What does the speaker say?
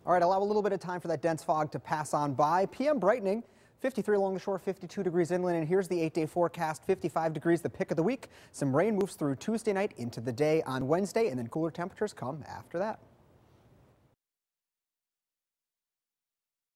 All right, allow a little bit of time for that dense fog to pass on by. PM brightening, 53 along the shore, 52 degrees inland. And here's the 8-day forecast, 55 degrees, the pick of the week. Some rain moves through Tuesday night into the day on Wednesday, and then cooler temperatures come after that.